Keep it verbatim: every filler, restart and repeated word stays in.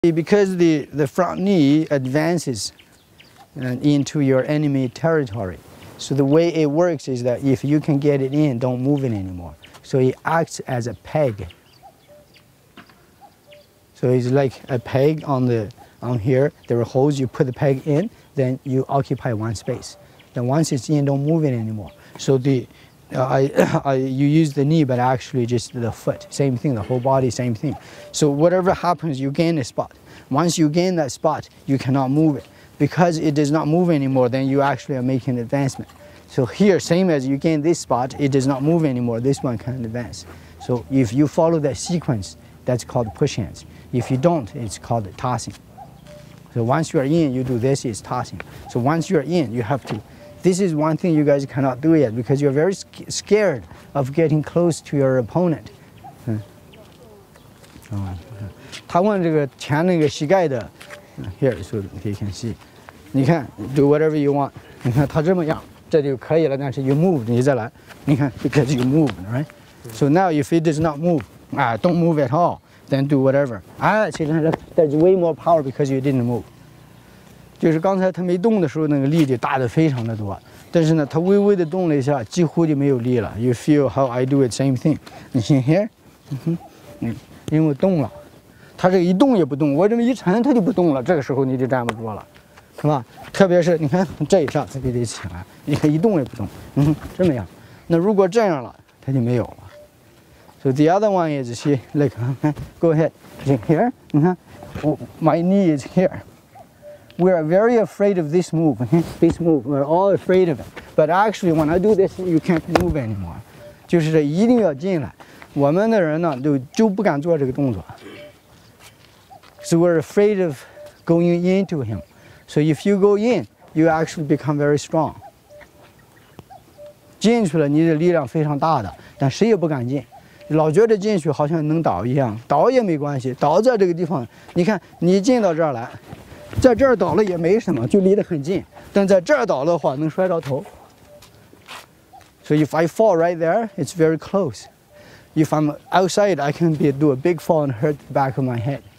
Because the, the front knee advances into your enemy territory. So the way it works is that if you can get it in, don't move it anymore. So it acts as a peg. So it's like a peg on the on here. There are holes. You put the peg in, then you occupy one space. Then once it's in, don't move it anymore. So the uh, I, I you use the knee, but actually just the foot. Same thing. The whole body, same thing. So whatever happens, you gain a spot. Once you gain that spot, you cannot move it. Because it does not move anymore, then you actually are making advancement. So here, same as you gain this spot, it does not move anymore. This one can advance. So if you follow that sequence, that's called push hands. If you don't, it's called tossing. So once you are in, you do this, it's tossing. So once you are in, you have to. This is one thing you guys cannot do yet because you're very scared of getting close to your opponent. 他问这个前那个膝盖的 ，here so you can see， 你看 do whatever you want， 你看他这么样，这就可以了。但是 you move， 你再来，你看 because you move， right？ So now if it does not move， 啊 don't move at all，then do whatever。啊，其实 there's way more power because you didn't move。就是刚才他没动的时候，那个力就大的非常的多，但是呢，他微微的动了一下，几乎就没有力了。You feel how I do it same thing？ 你 see here， 嗯哼，嗯，因为动了。 它这个一动也不动，我这么一沉，它就不动了。这个时候你就站不住了，是吧？特别是你看这一下，它就得起来，你看一动也不动，嗯，这么样。那如果这样了，它就没有了。So the other one is see, like, go ahead, here. 你看，我 my knee is here. We are very afraid of this move. This move, we're all afraid of it. But actually, when I do this, you can't move anymore. 就是这一定要进来。我们的人呢，就就不敢做这个动作。 So we're afraid of going into him. So if you go in, you actually become very strong. 进去了，你的力量非常大的，但谁也不敢进，老觉得进去好像能倒一样，倒也没关系，倒在这个地方，你看你进到这儿来，在这儿倒了也没什么，就离得很近，但在这儿倒的话能摔着头。So if I fall right there, it's very close. If I'm outside, I can be, do a big fall and hurt the back of my head.